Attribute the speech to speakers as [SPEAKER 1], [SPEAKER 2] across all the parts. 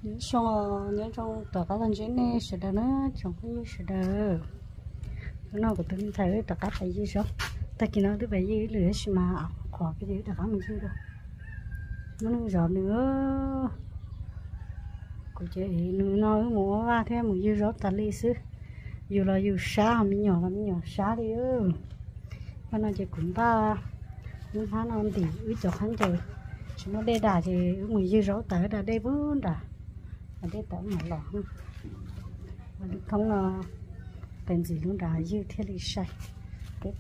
[SPEAKER 1] nhớ xong nhớ trong tờ các lần chuyến này sẽ đỡ nữa trong cái sẽ đỡ nó có tính thấy tờ các phải gì sao ta chỉ nói tới vậy gì lửa mà khỏi cái gì tờ các mình chưa được nó giọt nữa cô chị nói mua ra thêm một dưa rót ta đi xứ dù là dù xa mình nhỏ xa đi ư con nó chỉ cũng ba những tháng nó thì ít cho hắn chơi nó đây đà thì người dư rót tới đã đây vốn đã ở đây tới mà lọ không làเป็นgì luôn đã dư thế này sai cái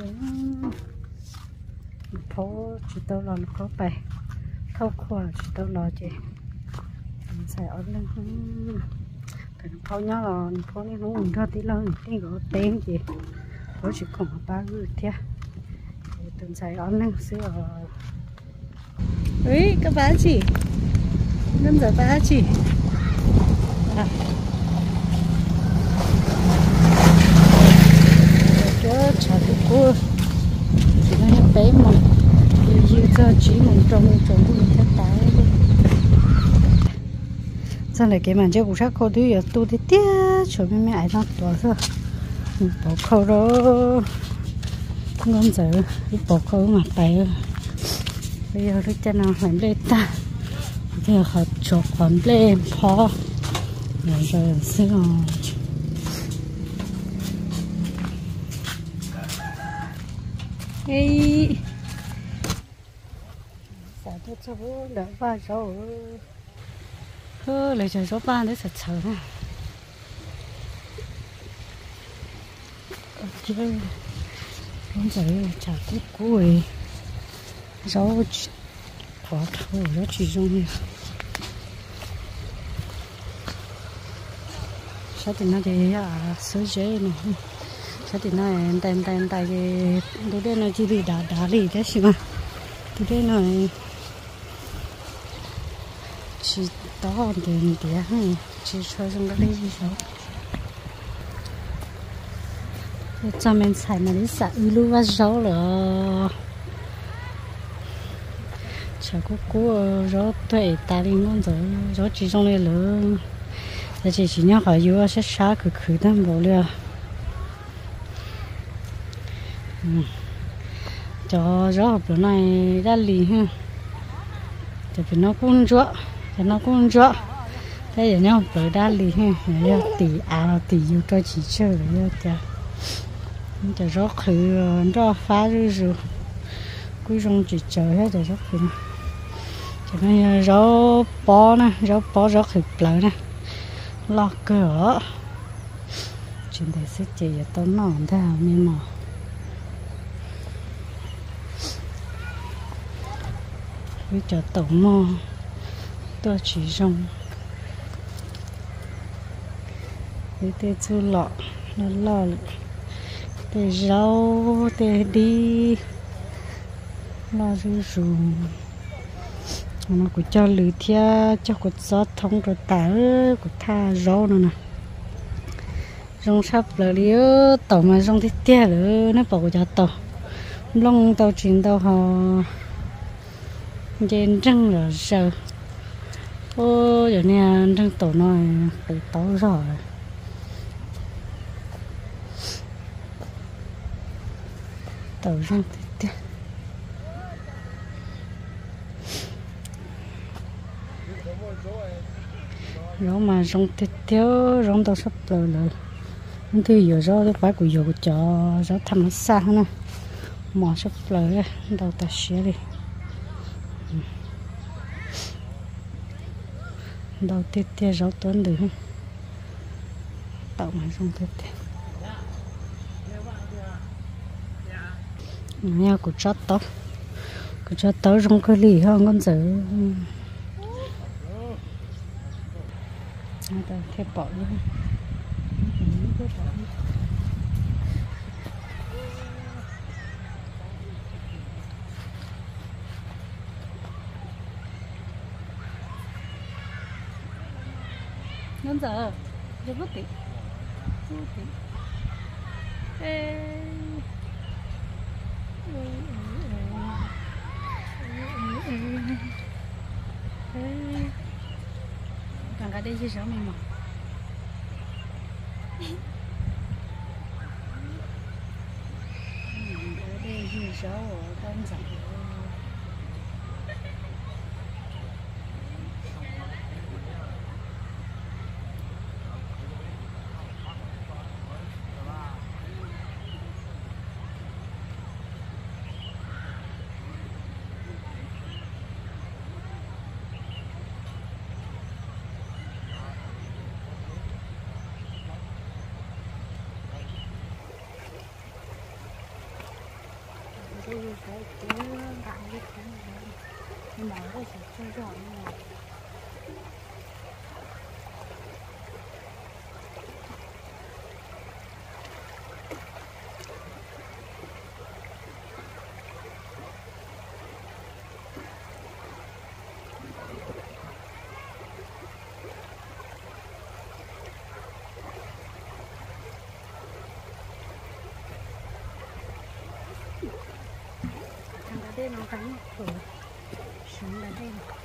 [SPEAKER 1] phố chỉ tao lo có bè thâu khoa chỉ tao lo chị xài ở lên cái phố nhớ là phố này nó cũng ra tí lớn tí có tên chị phố chỉ còn ba người thế từng xài ở lên xưa ấy các bạn chị năm giờ ba chị chớ chả được cô chỉ nói bé mà như cho chỉ mình trồng mình thất tái sau này cái màn chơi bù sát cô thứ giờ tu thì tiếc cho mấy ai nó to thôi bỏ khâu đó ngon dở bỏ khâu mà tay bây giờ đứa cha nào làm lên ta giờ họ chọc còn lên phó rồi xíu Ê sao tôi cho bố đỡ ba rồi lại cho số ba để sạch sợ nè chơi không phải chả cút cuối rau bỏ thâu nó chỉ dùng này sao thì nó thì sữa dễ này sao thì nó tay cái tôi đây nó chỉ bị đá đi đấy xí mà tôi đây nó chỉ to tiền tiền hay chỉ cho trong cái gì sao cho mình xài mà đi xài lu và rau là chả có rau tuệ ta đi ngon rồi rau chỉ trong này là chỉ nhớ hỏi yêu sẽ xả khử đâm vào liền cho rau bữa này đã lì ha thì nó cũng rõ thế giờ nhau bữa đã lì ha giờ tỷ yêu cho chỉ chơi rồi cho rau khử rau phá rồi cuối trong chỉ chơi hết rồi rau khử cho nên rau bó khử lại nè lo cửa chuyện đấy sẽ chỉ tao nón thế à mình mà với cho tổng mò tôi chỉ dùng với tê chú lọ nó lo tê rau tê đi lo rừng nó cũng cho lưỡi thia cho cột gió thông rồi tả của tha rau nữa nè rong sắp là liu tàu mà rong thì tia nữa nó bảo cho tàu long tàu chuyển tàu họ trên răng là sợ ô giờ này răng tàu nói bị tàu rồi tàu răng thì tia rau mà rong thịt thiếu rong tao sắp rồi không thì giờ rau phải của giờ cho rau thăm xa nè mỏ sắp rồi đầu ta xé đi đầu thịt thiếu rau tuấn được không tạo mà rong thịt nha của chót tao rong cái lì hơn con dở ta thêm bỏ luôn nên giờ rất bất tỉnh cái đây chứ sao mình mà cái đây chứ sao ở đơn giản đây cái bạn biết cái nhưng mà nó sẽ chơi giỏi như này thằng cái đây nó cắn cửa xuống là đây này.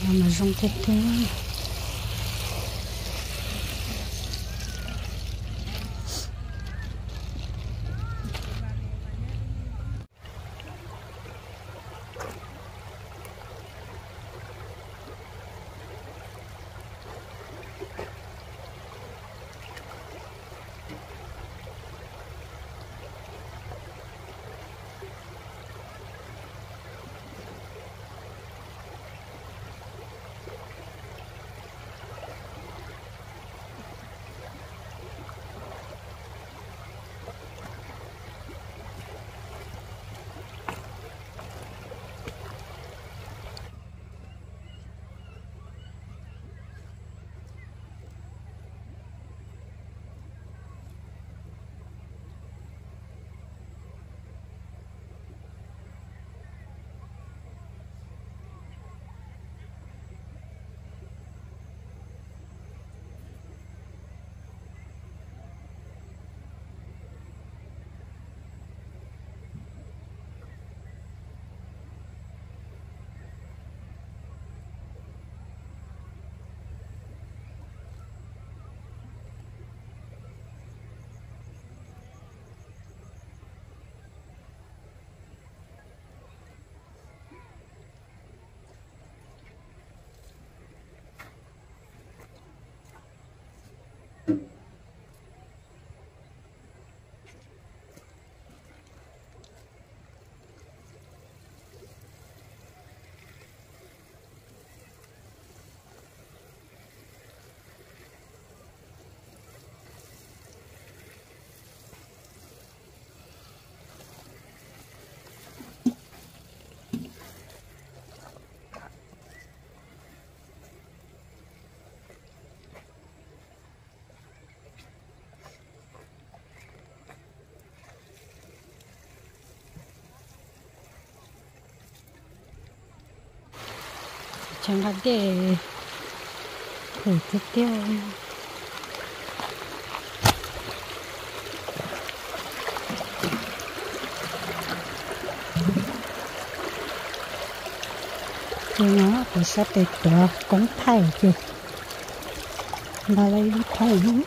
[SPEAKER 1] mà rong thế thế chẳng hạn để thử tiếp theo thì nó phải sẽ để tựa cũng thay chứ mà lấy đi thay nữa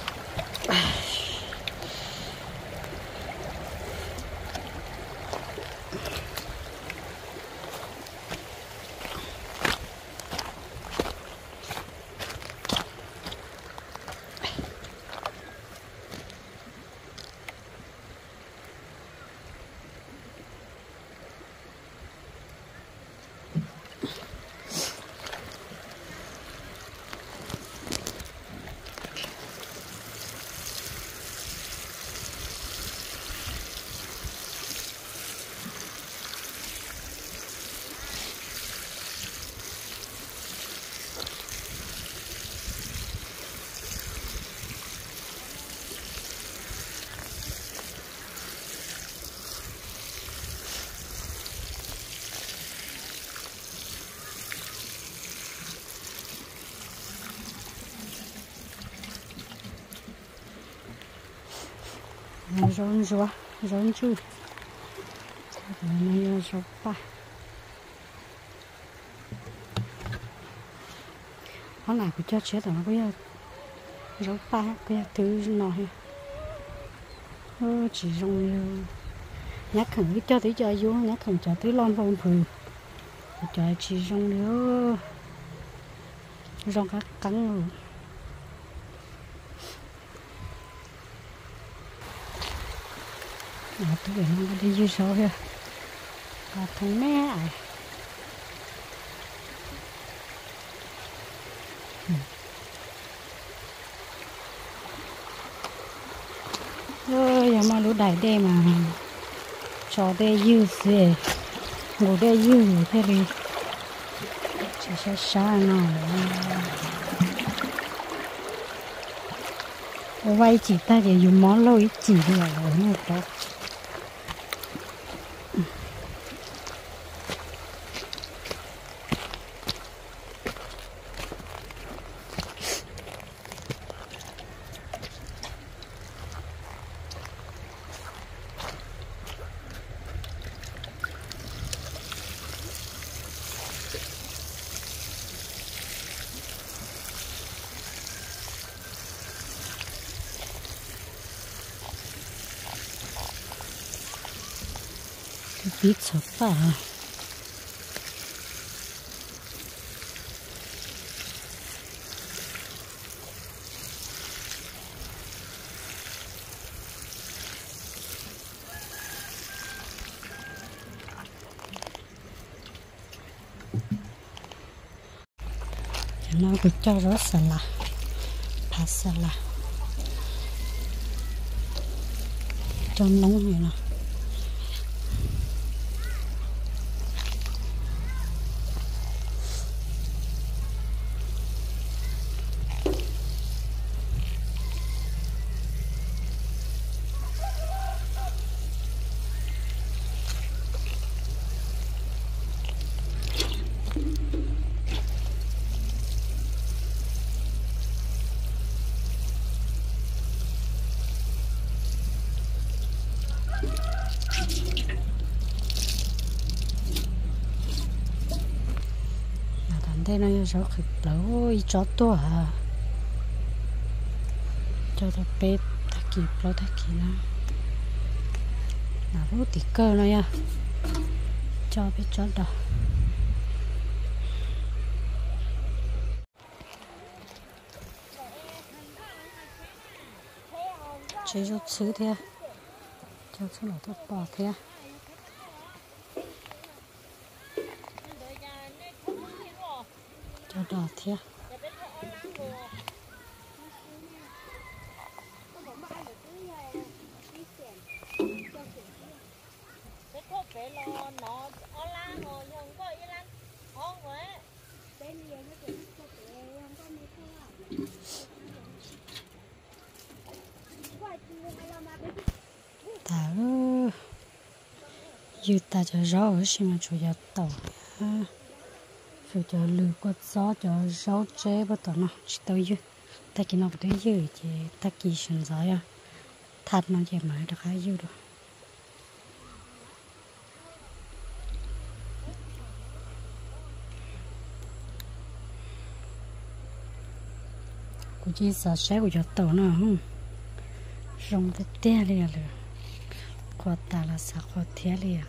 [SPEAKER 1] rón rúa rón chu này rón pa hôm nay cứ cho chết rồi nó bây rón pa cái thứ nọ chỉ rong nhát khẩn cho tới cho vô nhát khẩn cho tới lon phong phừ cho chỉ rong nữa rong các cắn rồi tôi để nó đi dưới sâu here và thằng mẹ à giờ mà lũ đại đây mà cho đây dư gì ngủ đây dư thế đi chỉ sẽ xa nào vay chỉ ta để dùng món lôi chỉ là một đó cái biết sốt à nó cứ cho rớt sala pasala trong nóng này nè đây nó rõ khực lỗ chó tua à cho nó bé thắc kịp lỗ thắc kịp nó là lỗ tí cơ nó nha cho bé chó đỏ chế cho xứ thế cho xứ lỗ thóc bò thế cho đỏ thế ta như ta cho rõ ở xem mà chủ yếu tàu rồi cho lừa quạt gió cho rau chế bắt đầu nó chỉ tao dư ta chỉ nó bắt đầu dư thì ta kỳ sinh gió à thật nó chỉ mới được hai dư rồi cũng chỉ sợ sẽ của cho tàu nó không rong tới té liền rồi quạt ta là sợ quạt té liền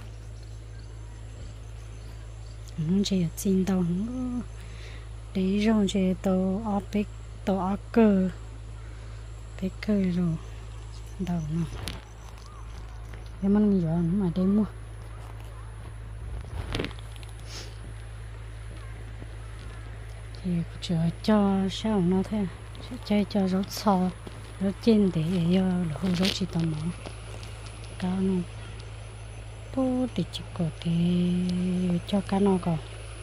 [SPEAKER 1] không chỉ chín tàu để rong chỉ tàu ở bếp tàu ở cơ bếp cơ rồi đầu nó em ăn nhiều mà đem mua thì chờ cho sao nó thế chơi cho rốt sò rốt trên để hư rốt chỉ tao mỏ cá nó bố để chỉ có để cho cá nó còn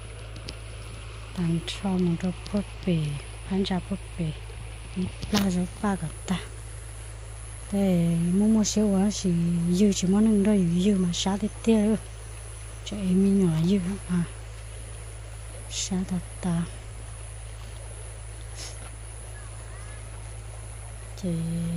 [SPEAKER 1] tàn cho một rốt bớt bể bán ra bớt bể la rốt ba gặp ta để mua xíu quá thì dư chỉ món ăn đó dư mà xả thì tiêu cho em nhỏ dư mà xả thật ta thì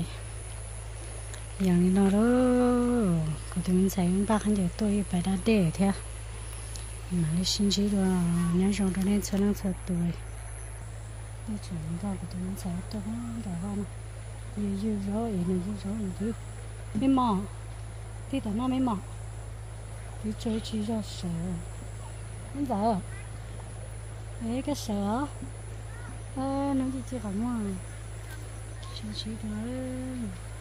[SPEAKER 1] giờ nó đó có thể mình xài ba khăn giờ tôi phải đã để theo mà lấy xin chỉ rồi nhớ rằng cho nên cho nó thật tuổi đi chuyển ra của tôi mình xài tôi không đỡ hơn dư rồi dư mấy mỏ đi tao nó mấy mỏ đi chơi chỉ cho sợ không sợ đấy cái sợ nó chỉ không mà chỉ đó